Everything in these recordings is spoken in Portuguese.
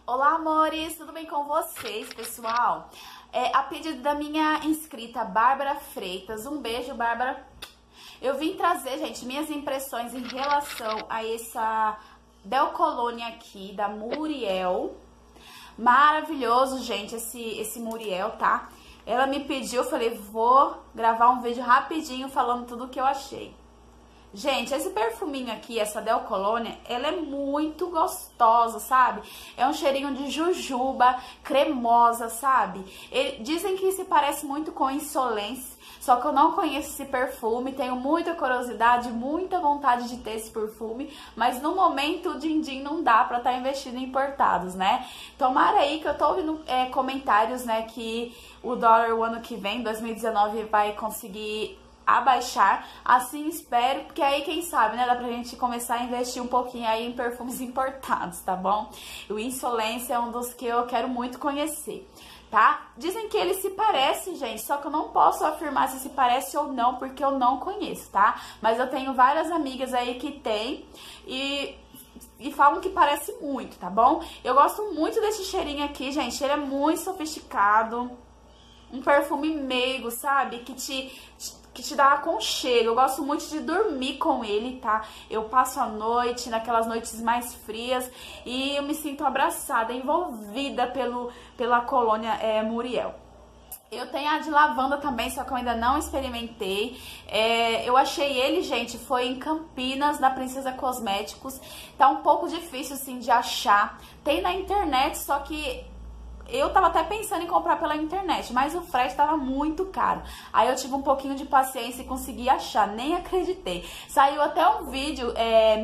Olá, amores! Tudo bem com vocês, pessoal? A pedido da minha inscrita Bárbara Freitas, um beijo, Bárbara. Eu vim trazer, gente, minhas impressões em relação a essa Delcolônia aqui, da Muriel. Maravilhoso, gente, esse Muriel, tá? Ela me pediu, eu falei, vou gravar um vídeo rapidinho falando tudo o que eu achei. Gente, esse perfuminho aqui, essa Delcolônia, ela é muito gostosa, sabe? É um cheirinho de jujuba, cremosa, sabe? Dizem que se parece muito com Insolence, só que eu não conheço esse perfume, tenho muita curiosidade, muita vontade de ter esse perfume, mas no momento o din-din não dá pra estar investindo em importados, né? Tomara aí que eu tô ouvindo comentários, né, que o dólar o ano que vem, 2019, vai conseguir abaixar, assim espero, porque aí quem sabe, né, dá pra gente começar a investir um pouquinho aí em perfumes importados, tá bom? O Insolência é um dos que eu quero muito conhecer, tá? Dizem que ele se parece, gente, só que eu não posso afirmar se parece ou não, porque eu não conheço, tá? Mas eu tenho várias amigas aí que tem e falam que parece muito, tá bom? Eu gosto muito desse cheirinho aqui, gente, ele é muito sofisticado, um perfume meigo, sabe? Que te dá aconchego. Eu gosto muito de dormir com ele, tá? Eu passo a noite, naquelas noites mais frias, e eu me sinto abraçada, envolvida pela colônia Muriel. Eu tenho a de lavanda também, só que eu ainda não experimentei. Eu achei ele, gente, foi em Campinas, na Princesa Cosméticos. Tá um pouco difícil, assim, de achar. Tem na internet, só que eu tava até pensando em comprar pela internet, mas o frete tava muito caro. Aí eu tive um pouquinho de paciência e consegui achar, nem acreditei. Saiu até um vídeo,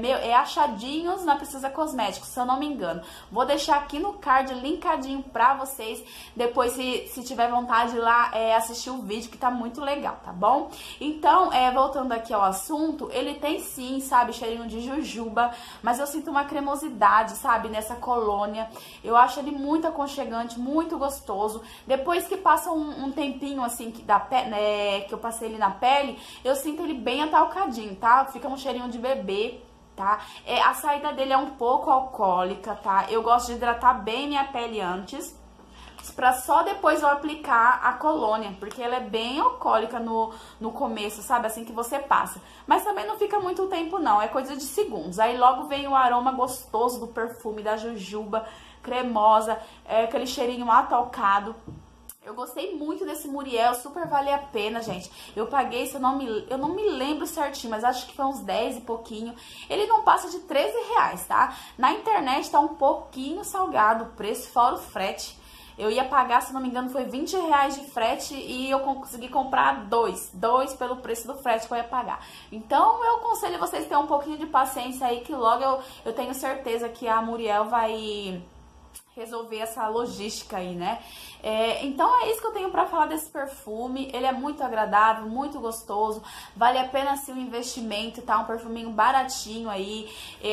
achadinhos na Princesa Cosméticos, se eu não me engano. Vou deixar aqui no card, linkadinho pra vocês. Depois, se tiver vontade de ir lá, assistir o vídeo, que tá muito legal, tá bom? Então, voltando aqui ao assunto, ele tem sim, sabe, cheirinho de jujuba, mas eu sinto uma cremosidade, sabe, nessa colônia. Eu acho ele muito aconchegante, muito gostoso. Depois que passa um tempinho assim que eu passei ele na pele, eu sinto ele bem atalcadinho, tá? Fica um cheirinho de bebê, tá? A saída dele é um pouco alcoólica, tá? Eu gosto de hidratar bem minha pele antes, pra só depois eu aplicar a colônia, porque ela é bem alcoólica no começo, sabe? Assim que você passa. Mas também não fica muito tempo não, é coisa de segundos. Aí logo vem o aroma gostoso do perfume, da jujuba, cremosa, aquele cheirinho atalcado. Eu gostei muito desse Muriel, super vale a pena, gente. Eu paguei, eu não me lembro certinho, mas acho que foi uns 10 e pouquinho. Ele não passa de 13 reais, tá? Na internet tá um pouquinho salgado o preço, fora o frete. Eu ia pagar, se não me engano, foi 20 reais de frete e eu consegui comprar dois pelo preço do frete que eu ia pagar. Então, eu aconselho vocês a terem um pouquinho de paciência aí, que logo eu tenho certeza que a Muriel vai resolver essa logística aí, né? Então é isso que eu tenho pra falar desse perfume. Ele é muito agradável, muito gostoso, vale a pena sim o investimento, tá? Um perfuminho baratinho aí.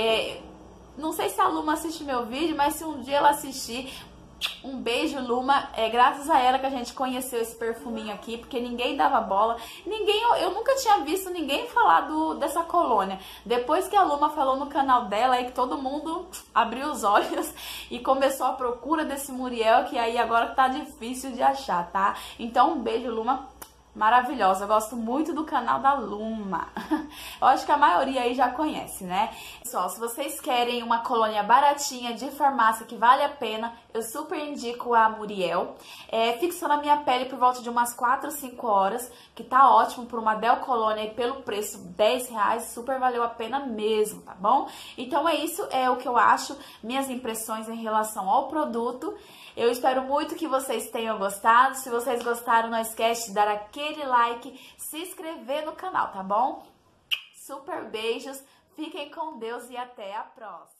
Não sei se a Luma assiste meu vídeo, mas se um dia ela assistir, um beijo, Luma. Graças a ela que a gente conheceu esse perfuminho aqui, porque ninguém dava bola. Eu nunca tinha visto ninguém falar dessa colônia. Depois que a Luma falou no canal dela, aí que todo mundo abriu os olhos e começou a procura desse Muriel, que aí agora tá difícil de achar, tá? Então um beijo, Luma. Maravilhosa, eu gosto muito do canal da Luma. Eu acho que a maioria aí já conhece, né? Pessoal, se vocês querem uma colônia baratinha de farmácia que vale a pena, eu super indico a Muriel. Fixou na minha pele por volta de umas 4 ou 5 horas, que tá ótimo por uma Delcolônia e pelo preço 10 reais, super valeu a pena mesmo, tá bom? Então é isso, é o que eu acho, minhas impressões em relação ao produto. Eu espero muito que vocês tenham gostado. Se vocês gostaram, não esquece de dar aquele like, se inscrever no canal, tá bom? Super beijos, fiquem com Deus e até a próxima!